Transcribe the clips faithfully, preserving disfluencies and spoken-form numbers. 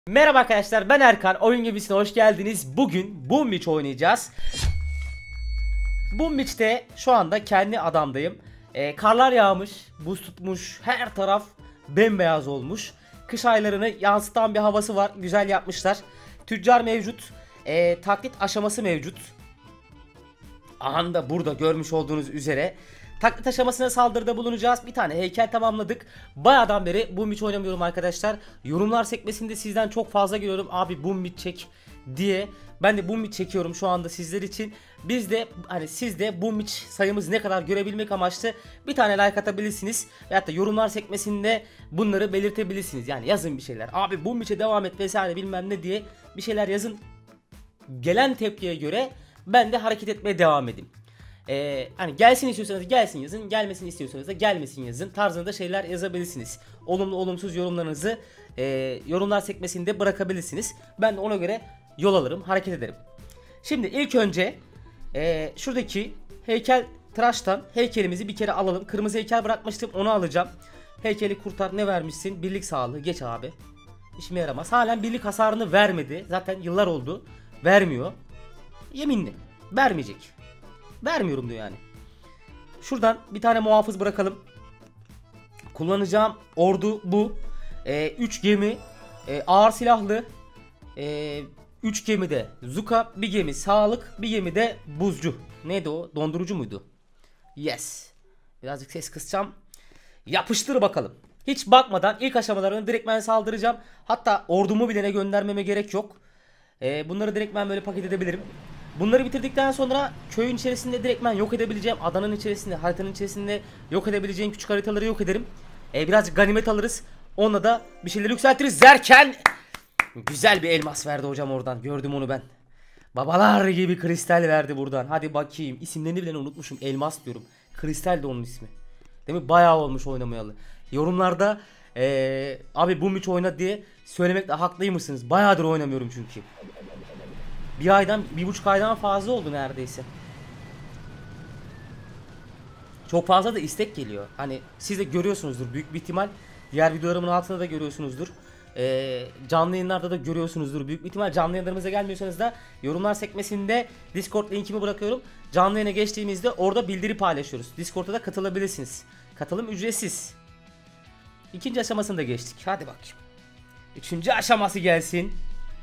Merhaba arkadaşlar, ben Erkan. Oyun Gibisi'ne hoş geldiniz. Bugün Boom Beach oynayacağız. Boom Beach'te şu anda kendi adamdayım. ee, Karlar yağmış, buz tutmuş, her taraf bembeyaz olmuş. Kış aylarını yansıtan bir havası var, güzel yapmışlar. Tüccar mevcut, ee, taklit aşaması mevcut. Aha da burada görmüş olduğunuz üzere taklit aşamasına saldırıda bulunacağız. Bir tane heykel tamamladık. Bayağıdan beri Boom Beach oynamıyorum arkadaşlar. Yorumlar sekmesinde sizden çok fazla geliyorum. Abi Boom Beach çek diye. Ben de Boom Beach çekiyorum şu anda sizler için. Biz de hani siz de Boom Beach sayımız ne kadar görebilmek amaçlı bir tane like atabilirsiniz. Veyahut da yorumlar sekmesinde bunları belirtebilirsiniz. Yani yazın bir şeyler. Abi Boom Beach'e devam et vesaire bilmem ne diye bir şeyler yazın. Gelen tepkiye göre ben de hareket etmeye devam edeyim. Ee, hani gelsin istiyorsanız gelsin yazın, gelmesin istiyorsanız da gelmesin yazın tarzında şeyler yazabilirsiniz. Olumlu olumsuz yorumlarınızı e, yorumlar sekmesinde bırakabilirsiniz. Ben de ona göre yol alırım, hareket ederim. Şimdi ilk önce e, şuradaki heykel tıraştan heykelimizi bir kere alalım. Kırmızı heykel bırakmıştım, onu alacağım. Heykeli kurtar, ne vermişsin? Birlik sağlığı, geç abi. İşime yaramaz. Halen birlik hasarını vermedi. Zaten yıllar oldu. Vermiyor. Yeminli. Vermeyecek. Vermiyorum diyor yani. Şuradan bir tane muhafız bırakalım. Kullanacağım ordu bu. üç ee, gemi. E, ağır silahlı. üç e, gemi de Zuka. Bir gemi sağlık. Bir gemi de buzcu. Neydi o? Dondurucu muydu? Yes. Birazcık ses kısacağım. Yapıştır bakalım. Hiç bakmadan ilk aşamalarını direkt ben saldıracağım. Hatta ordumu bile göndermeme gerek yok. E, bunları direkt ben böyle paket edebilirim. Bunları bitirdikten sonra köyün içerisinde direktmen yok edebileceğim, adanın içerisinde, haritanın içerisinde yok edebileceğim küçük haritaları yok ederim. Ee, birazcık ganimet alırız. Onunla da bir şeyleri yükseltiriz derken güzel bir elmas verdi hocam oradan. Gördüm onu ben. Babalar gibi kristal verdi buradan. Hadi bakayım. İsimlerini bile unutmuşum. Elmas diyorum. Kristal de onun ismi. Değil mi? Bayağı olmuş oynamayalı. Yorumlarda ee, abi Boom Beach oyna diye söylemekle haklıymışsınız. Bayağıdır oynamıyorum çünkü. Bir aydan, bir buçuk aydan fazla oldu neredeyse. Çok fazla da istek geliyor. Hani siz de görüyorsunuzdur büyük bir ihtimal. Diğer videolarımın altında da görüyorsunuzdur. Ee, canlı yayınlarda da görüyorsunuzdur. Büyük bir ihtimal canlı yayınlarımıza gelmiyorsanız da yorumlar sekmesinde Discord linkimi bırakıyorum. Canlı yayına geçtiğimizde orada bildiri paylaşıyoruz. Discord'a da katılabilirsiniz. Katılım ücretsiz. İkinci aşamasını da geçtik. Hadi bakayım. Üçüncü aşaması gelsin.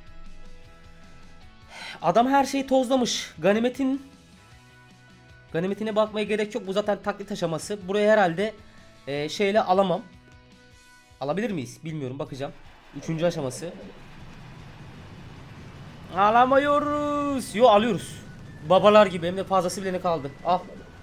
Adam her şeyi tozlamış. Ganimetin Ganimetine bakmaya gerek yok. Bu zaten taklit aşaması. Buraya herhalde e, şeyle alamam. Alabilir miyiz? Bilmiyorum. Bakacağım. Üçüncü aşaması. Alamıyoruz. Yo, alıyoruz. Babalar gibi. Hem de fazlası bile ne kaldı. Al.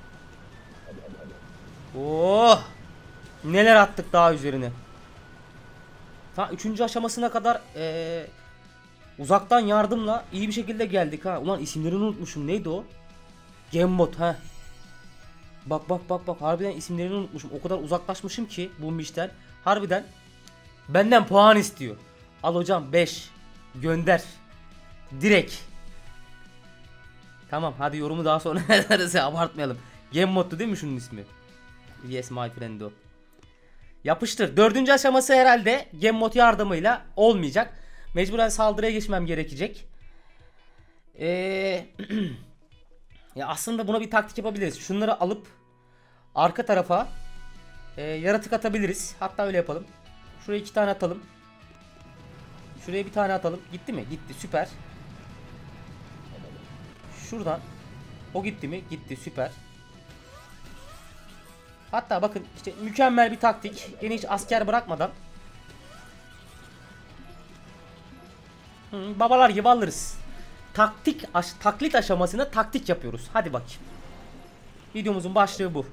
Oh. Neler attık daha üzerine. Ta üçüncü aşamasına kadar eee uzaktan yardımla iyi bir şekilde geldik ha. Ulan isimlerini unutmuşum. Neydi o? Gambot ha. Bak bak bak bak. Harbiden isimlerini unutmuşum. O kadar uzaklaşmışım ki bu işten. Harbiden benden puan istiyor. Al hocam beş. Gönder. Direkt. Tamam hadi yorumu daha sonra ederiz. Abartmayalım. Gambot'tu değil mi şunun ismi? Yes my friend o. Yapıştır. Dördüncü aşaması herhalde Gambot yardımıyla olmayacak. Mecburen saldırıya geçmem gerekecek. Ee, ya aslında buna bir taktik yapabiliriz. Şunları alıp arka tarafa e, yaratık atabiliriz. Hatta öyle yapalım. Şuraya iki tane atalım. Şuraya bir tane atalım. Gitti mi? Gitti. Süper. Şuradan. O gitti mi? Gitti. Süper. Hatta bakın işte mükemmel bir taktik. Yine hiç asker bırakmadan. Hı, babalar gibi alırız. Taktik aş taklit aşamasında taktik yapıyoruz. Hadi bakayım. Videomuzun başlığı bu.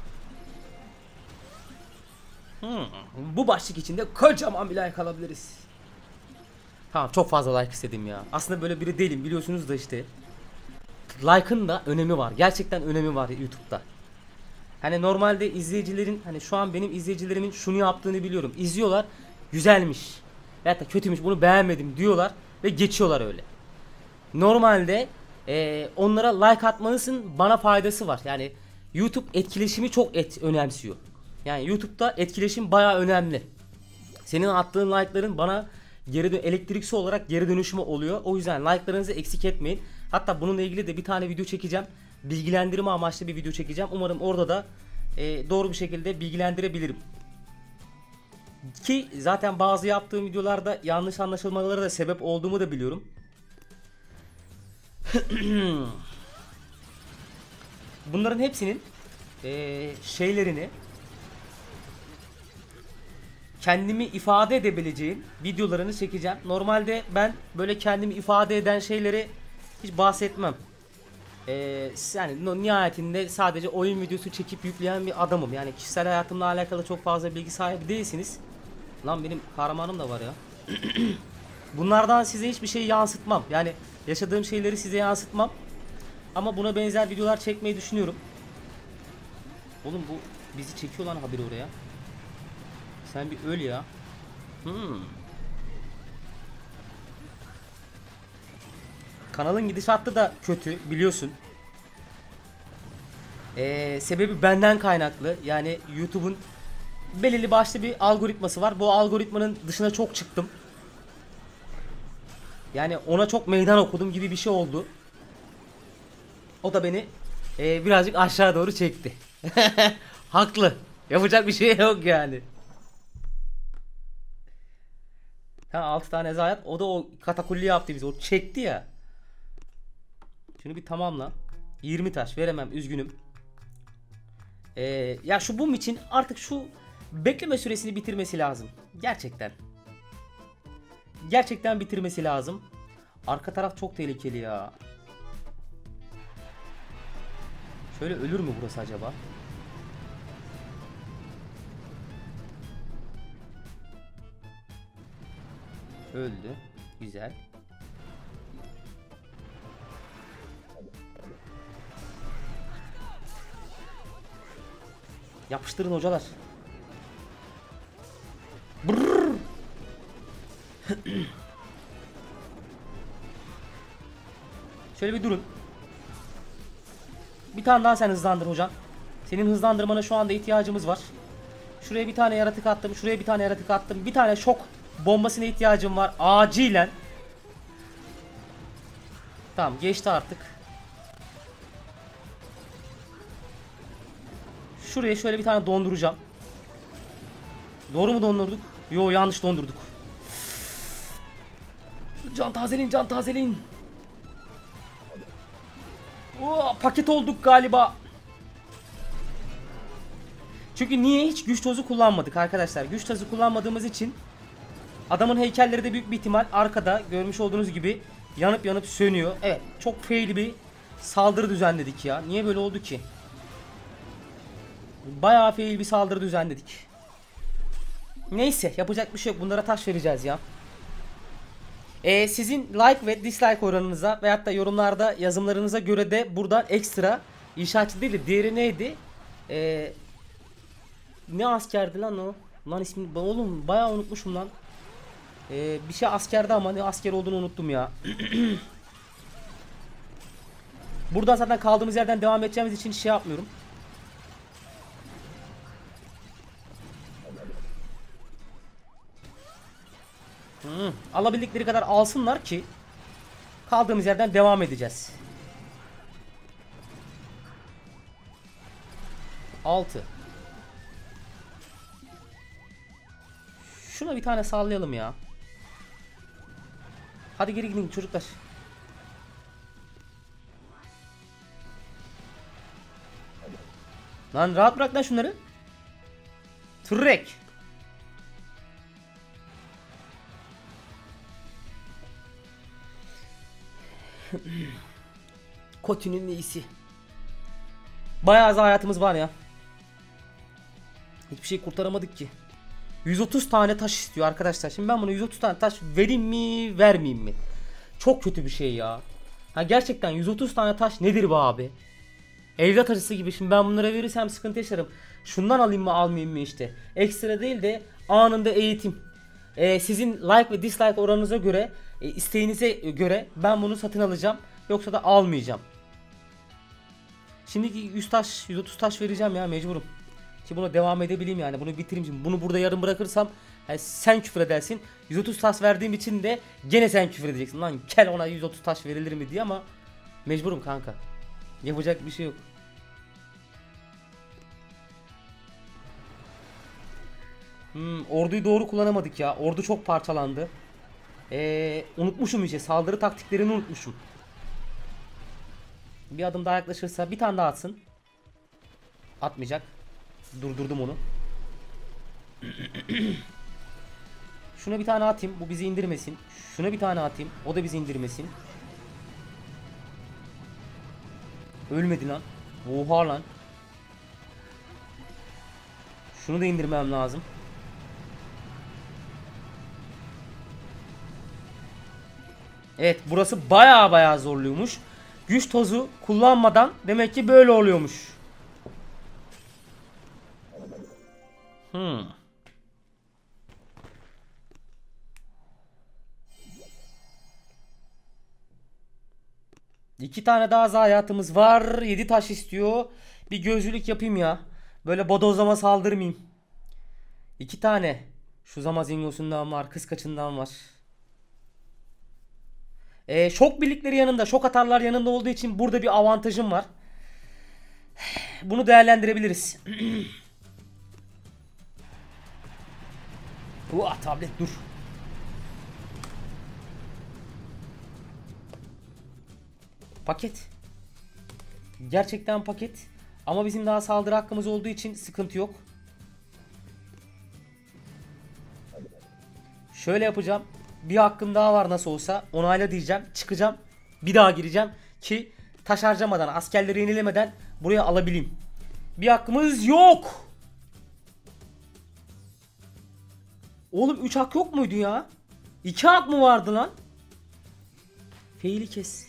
Hmm, bu başlık içinde kocaman bir like alabiliriz. Tamam, çok fazla like istedim ya. Aslında böyle biri değilim biliyorsunuz da işte. Like'ın da önemi var. Gerçekten önemi var YouTube'da. Hani normalde izleyicilerin, hani şu an benim izleyicilerimin şunu yaptığını biliyorum. İzliyorlar, güzelmiş veyahut da kötüymüş, bunu beğenmedim diyorlar ve geçiyorlar öyle. Normalde e, onlara like atmanızın bana faydası var. Yani YouTube etkileşimi çok et önemsiyor. Yani YouTube'da etkileşim baya önemli. Senin attığın like'ların bana geri dön elektriksi olarak geri dönüşümü oluyor. O yüzden like'larınızı eksik etmeyin. Hatta bununla ilgili de bir tane video çekeceğim. Bilgilendirme amaçlı bir video çekeceğim. Umarım orada da e, doğru bir şekilde bilgilendirebilirim. Ki zaten bazı yaptığım videolarda yanlış anlaşılmalara da sebep olduğumu da biliyorum. Bunların hepsinin e, şeylerini, kendimi ifade edebileceğim videolarını çekeceğim. Normalde ben böyle kendimi ifade eden şeyleri hiç bahsetmem. Ee, yani nihayetinde sadece oyun videosu çekip yükleyen bir adamım. Yani kişisel hayatımla alakalı çok fazla bilgi sahibi değilsiniz. Lan benim kahramanım da var ya. Bunlardan size hiçbir şey yansıtmam. Yani yaşadığım şeyleri size yansıtmam. Ama buna benzer videolar çekmeyi düşünüyorum. Oğlum bu bizi çekiyor lan haberi oraya. Sen bir öl ya. Hmm. Kanalın gidişatı da kötü biliyorsun. Ee, sebebi benden kaynaklı. Yani YouTube'un belirli başlı bir algoritması var. Bu algoritmanın dışına çok çıktım. Yani ona çok meydan okudum gibi bir şey oldu. O da beni e, birazcık aşağı doğru çekti. Haklı. Yapacak bir şey yok yani. Ha altı tane zayiat. O da o katakulli yaptı bizi. O çekti ya. Şunu bir tamamla. yirmi taş veremem, üzgünüm. Ee, ya şu bum için artık şu bekleme süresini bitirmesi lazım. Gerçekten. Gerçekten bitirmesi lazım. Arka taraf çok tehlikeli ya. Şöyle ölür mü burası acaba? Öldü. Güzel. Yapıştırın hocalar. Şöyle bir durun. Bir tane daha sen hızlandır hocam. Senin hızlandırmana şu anda ihtiyacımız var. Şuraya bir tane yaratık attım. Şuraya bir tane yaratık attım. Bir tane şok bombasına ihtiyacım var. Acilen. Tamam geçti artık. Şuraya şöyle bir tane donduracağım. Doğru mu dondurduk? Yo yanlış dondurduk. Can tazeleyin, can tazeleyin. Oo, paket olduk galiba. Çünkü niye hiç güç tozu kullanmadık arkadaşlar? Güç tozu kullanmadığımız için adamın heykelleri de büyük bir ihtimal arkada görmüş olduğunuz gibi yanıp yanıp sönüyor. Evet, çok fail bir saldırı düzenledik ya. Niye böyle oldu ki? Bayağı fail bir saldırı düzenledik. Neyse, yapacak bir şey yok. Bunlara taş vereceğiz ya. Ee, sizin like ve dislike oranınıza veyahut da yorumlarda yazımlarınıza göre de buradan ekstra inşaatçı değil de diğeri neydi? Ee, ne askerdi lan o? Lan ismini oğlum bayağı unutmuşum lan. Ee, bir şey askerdi ama ne asker olduğunu unuttum ya. Buradan zaten kaldığımız yerden devam edeceğimiz için şey yapmıyorum. Hmm, alabildikleri kadar alsınlar ki kaldığımız yerden devam edeceğiz. altı. Şuna bir tane sallayalım ya. Hadi geri gidin çocuklar. Lan rahat bırak lan şunları. Trek. Kotinin iyisi. Bayağı az hayatımız var ya. Hiçbir şey kurtaramadık ki. yüz otuz tane taş istiyor arkadaşlar. Şimdi ben bunu yüz otuz tane taş vereyim mi, vermeyeyim mi? Çok kötü bir şey ya. Ha gerçekten yüz otuz tane taş nedir be abi? Evlat acısı gibi. Şimdi ben bunlara verirsem sıkıntı yaşarım. Şundan alayım mı, almayayım mı işte. Ekstra değil de anında eğitim. Ee, sizin like ve dislike oranınıza göre, e, isteğinize göre ben bunu satın alacağım. Yoksa da almayacağım. Şimdiki yüz taş, yüz otuz taş vereceğim ya, mecburum. Ki buna devam edebileyim yani. Bunu bitireyim. Şimdi bunu burada yarım bırakırsam Yani sen küfür edersin. yüz otuz taş verdiğim için de gene sen küfür edeceksin. Lan kel, ona yüz otuz taş verilir mi diye, ama mecburum kanka. Yapacak bir şey yok. Hmm, orduyu doğru kullanamadık ya. Ordu çok parçalandı. Ee, unutmuşum işte. Saldırı taktiklerini unutmuşum. Bir adım daha yaklaşırsa bir tane daha atsın. Atmayacak. Durdurdum onu. Şuna bir tane atayım. Bu bizi indirmesin. Şuna bir tane atayım. O da bizi indirmesin. Ölmedi lan. Oha lan. Şunu da indirmem lazım. Evet, burası baya baya zorluymuş. Güç tozu kullanmadan demek ki böyle oluyormuş. Hmm. İki tane daha zayiatımız var. Yedi taş istiyor. Bir gözlülük yapayım ya. Böyle bodozlama saldırmayayım. İki tane. Şu Zamazingo'sundan var. Kıskaçından var. Ee, şok birlikleri yanında. Şok atarlar yanında olduğu için burada bir avantajım var. Bunu değerlendirebiliriz. Uah, tablet dur. Paket. Gerçekten paket. Ama bizim daha saldırı hakkımız olduğu için sıkıntı yok. Şöyle yapacağım. Bir hakkım daha var nasıl olsa. Onayla diyeceğim. Çıkacağım. Bir daha gireceğim. Ki taş harcamadan, askerleri yenilemeden buraya alabileyim. Bir hakkımız yok. Oğlum üç hak yok muydu ya? iki hak mı vardı lan? Feili kes.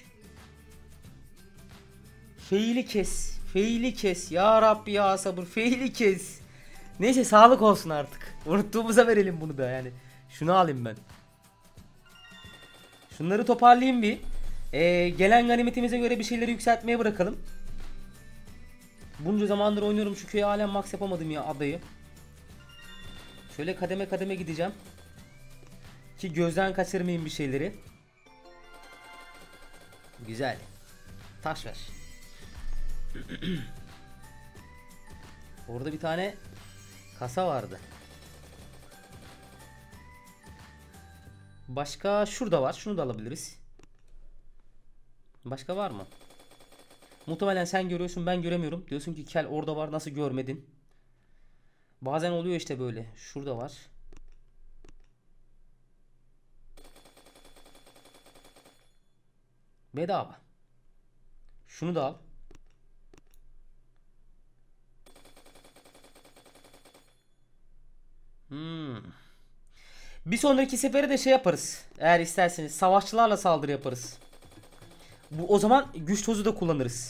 Feili kes. Feili kes. Ya Rabbi ya sabır. Feili kes. Neyse, sağlık olsun artık. Unuttuğumuza verelim bunu da yani. Şunu alayım ben. Şunları toparlayayım bir. Ee, gelen ganimetimize göre bir şeyleri yükseltmeye bırakalım. Bunca zamandır oynuyorum, şu köye halen max yapamadım ya adayı. Şöyle kademe kademe gideceğim. Ki gözden kaçırmayayım bir şeyleri. Güzel. Taş ver. Orada bir tane kasa vardı. Başka şurada var. Şunu da alabiliriz. Başka var mı? Muhtemelen sen görüyorsun, ben göremiyorum. Diyorsun ki kel orada var, nasıl görmedin? Bazen oluyor işte böyle. Şurada var. Bedava. Şunu da al. Hmm. Bir sonraki sefere de şey yaparız. Eğer isterseniz savaşçılarla saldırı yaparız. Bu o zaman güç tozu da kullanırız.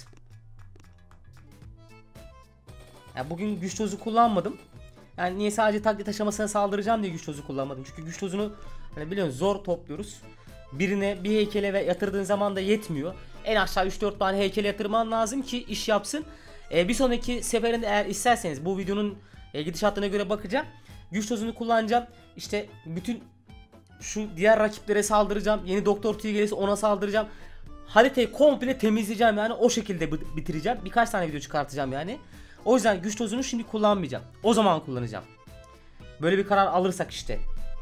Yani bugün güç tozu kullanmadım. Yani niye sadece taklit aşamasına saldıracağım diye güç tozu kullanmadım. Çünkü güç tozunu hani biliyorsun zor topluyoruz. Birine bir heykele ve yatırdığın zaman da yetmiyor. En aşağı üç dört tane heykele yatırman lazım ki iş yapsın. Ee, bir sonraki seferinde eğer isterseniz bu videonun e, gidişatına göre bakacağım. Güç tozunu kullanacağım. İşte bütün şu diğer rakiplere saldıracağım. Yeni doktor tüyü gelirse ona saldıracağım. Haritayı komple temizleyeceğim yani, o şekilde bitireceğim. Birkaç tane video çıkartacağım yani. O yüzden güç tozunu şimdi kullanmayacağım. O zaman kullanacağım. Böyle bir karar alırsak işte.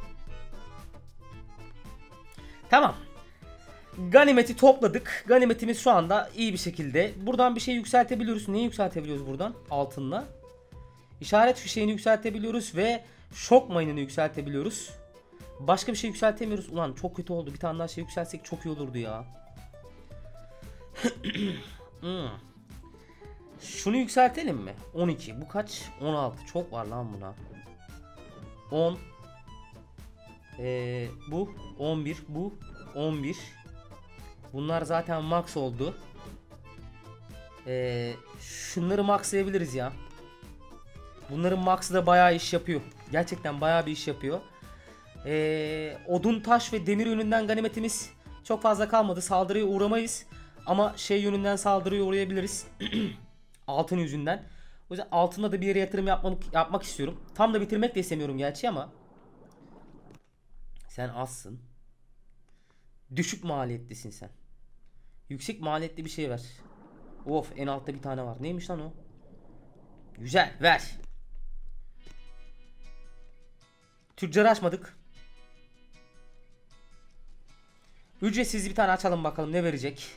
Tamam. Ganimeti topladık. Ganimetimiz şu anda iyi bir şekilde. Buradan bir şey yükseltebiliyoruz. Neyi yükseltebiliyoruz buradan? Altınla. İşaret fişeğini yükseltebiliyoruz ve şok mayınını yükseltebiliyoruz. Başka bir şey yükseltemiyoruz. Ulan çok kötü oldu. Bir tane daha şey yükseltsek çok iyi olurdu ya. hmm. Şunu yükseltelim mi? on iki. Bu kaç? on altı. Çok var lan buna. on. Ee, bu on bir. Bu on bir. Bunlar zaten max oldu. Ee, şunları maxlayabiliriz ya. Bunların max'ı da bayağı iş yapıyor. Gerçekten bayağı bir iş yapıyor. Ee, odun, taş ve demir yönünden ganimetimiz çok fazla kalmadı. Saldırıya uğramayız. Ama şey yönünden saldırıya uğrayabiliriz. Altın yüzünden. O yüzden altında da bir yere yatırım yapmak, yapmak istiyorum. Tam da bitirmek de istemiyorum gerçi ama. Sen azsın. Düşük maliyetlisin sen. Yüksek maliyetli bir şey ver. Of, en altta bir tane var. Neymiş lan o? Güzel, ver. Tüccarı açmadık. Ücretsiz bir tane açalım bakalım ne verecek.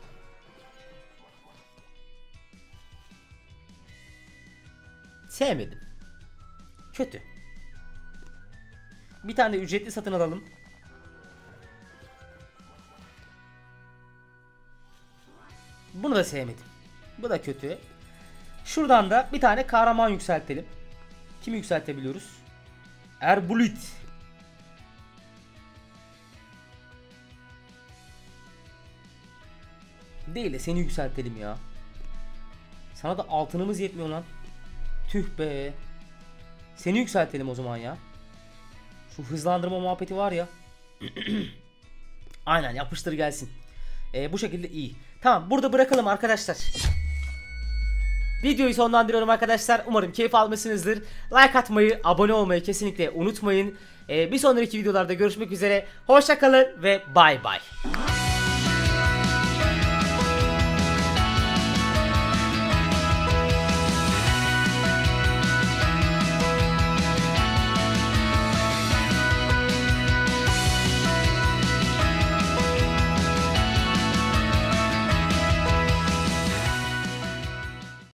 Sevmedim. Kötü. Bir tane de ücretli satın alalım. Bunu da sevmedim. Bu da kötü. Şuradan da bir tane kahraman yükseltelim. Kimi yükseltebiliyoruz? Erbulit. Değil de seni yükseltelim ya. Sana da altınımız yetmiyor lan. Tüh be. Seni yükseltelim o zaman ya. Şu hızlandırma muhabbeti var ya. Aynen, yapıştır gelsin. Ee, bu şekilde iyi. Tamam, burada bırakalım arkadaşlar. Videoyu sonlandırıyorum arkadaşlar. Umarım keyif almışsınızdır. Like atmayı, abone olmayı kesinlikle unutmayın. Ee, bir sonraki videolarda görüşmek üzere. Hoşça kalın ve bay bay.